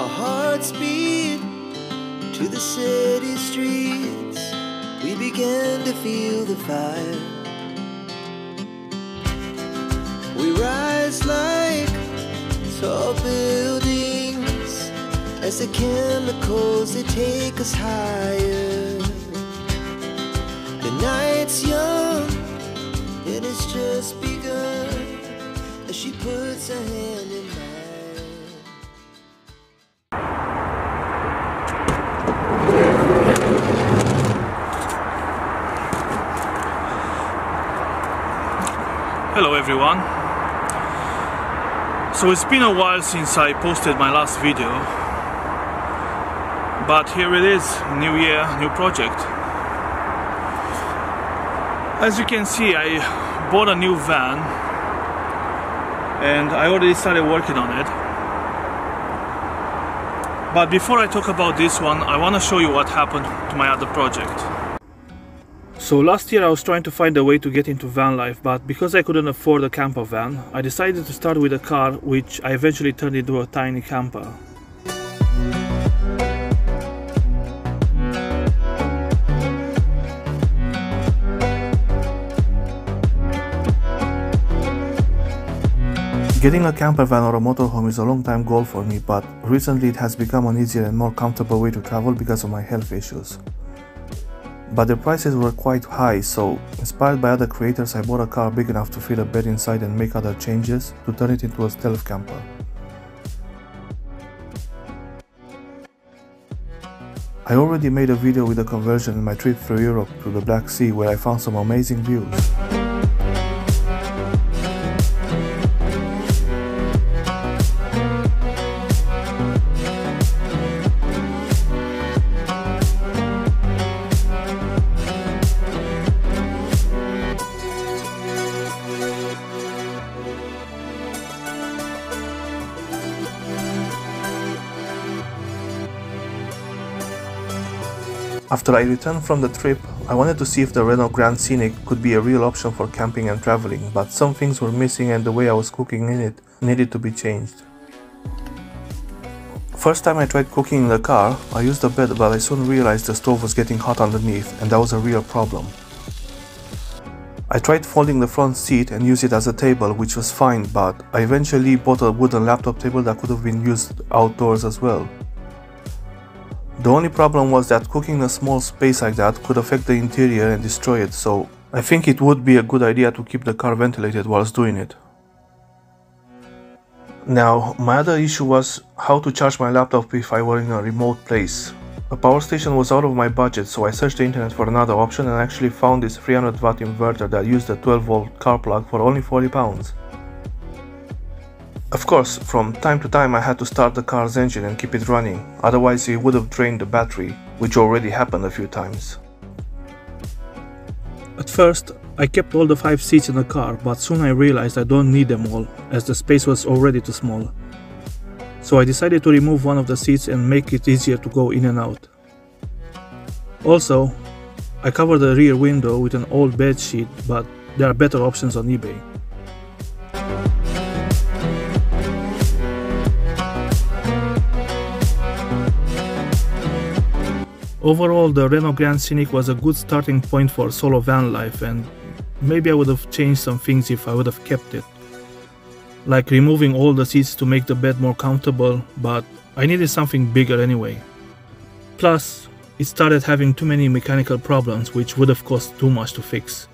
our hearts beat to the city streets. We began to feel the fire. We rise like tall buildings as the chemicals, they take us higher. The night's young, it has just begun as she puts her hand in mine. Hello everyone. So it's been a while since I posted my last video, but here it is, new year, new project. As you can see, I bought a new van and I already started working on it. But before I talk about this one, I want to show you what happened to my other project. So last year I was trying to find a way to get into van life, but because I couldn't afford a camper van, I decided to start with a car, which I eventually turned into a tiny camper. Getting a camper van or a motorhome is a long time goal for me, but recently it has become an easier and more comfortable way to travel because of my health issues. But the prices were quite high, so inspired by other creators, I bought a car big enough to fit a bed inside and make other changes to turn it into a stealth camper. I already made a video with the conversion in my trip through Europe to the Black Sea, where I found some amazing views. After I returned from the trip, I wanted to see if the Renault Grand Scenic could be a real option for camping and traveling, but some things were missing and the way I was cooking in it needed to be changed. First time I tried cooking in the car, I used a bed, but I soon realized the stove was getting hot underneath and that was a real problem. I tried folding the front seat and use it as a table, which was fine, but I eventually bought a wooden laptop table that could have been used outdoors as well. The only problem was that cooking in a small space like that could affect the interior and destroy it, so I think it would be a good idea to keep the car ventilated whilst doing it. Now, my other issue was how to charge my laptop if I were in a remote place. A power station was out of my budget, so I searched the internet for another option and actually found this 300 watt inverter that used a 12 volt car plug for only £40. Of course, from time to time I had to start the car's engine and keep it running, otherwise it would have drained the battery, which already happened a few times. At first, I kept all the 5 seats in the car, but soon I realized I don't need them all, as the space was already too small. So I decided to remove one of the seats and make it easier to go in and out. Also, I covered the rear window with an old bed sheet, but there are better options on eBay. Overall, the Renault Grand Scenic was a good starting point for solo van life, and maybe I would have changed some things if I would have kept it. Like removing all the seats to make the bed more comfortable, but I needed something bigger anyway. Plus, it started having too many mechanical problems, which would have cost too much to fix.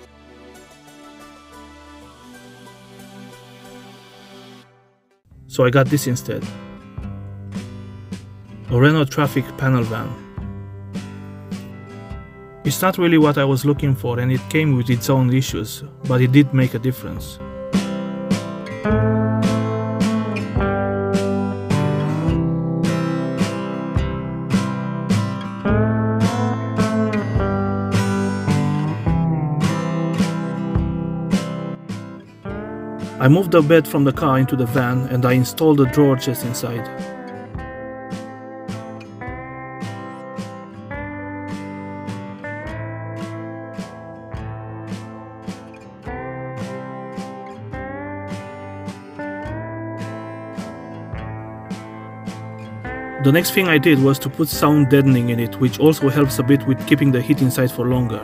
So I got this instead. A Renault Traffic panel van. It's not really what I was looking for, and it came with its own issues, but it did make a difference. I moved the bed from the car into the van and I installed the drawer chest inside. The next thing I did was to put sound deadening in it, which also helps a bit with keeping the heat inside for longer.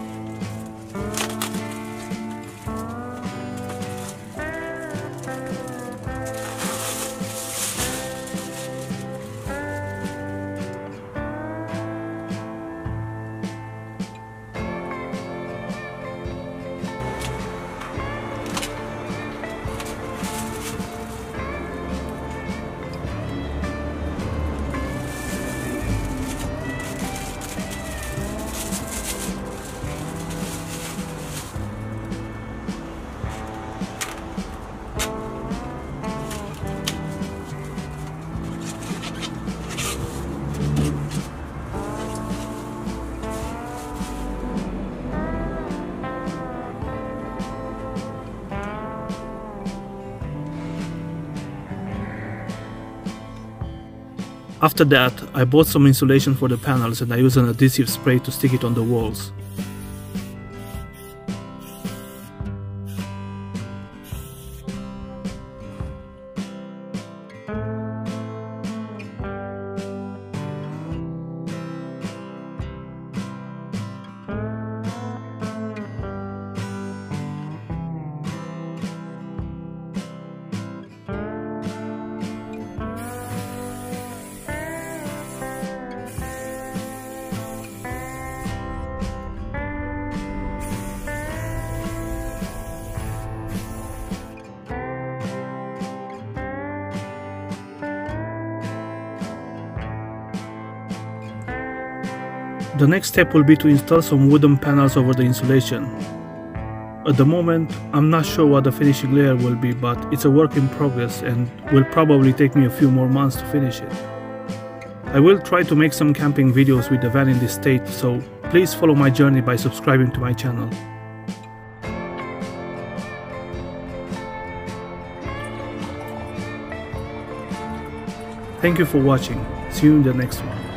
After that, I bought some insulation for the panels and I used an adhesive spray to stick it on the walls. The next step will be to install some wooden panels over the insulation. At the moment, I'm not sure what the finishing layer will be, but it's a work in progress and will probably take me a few more months to finish it. I will try to make some camping videos with the van in this state, so please follow my journey by subscribing to my channel. Thank you for watching. See you in the next one.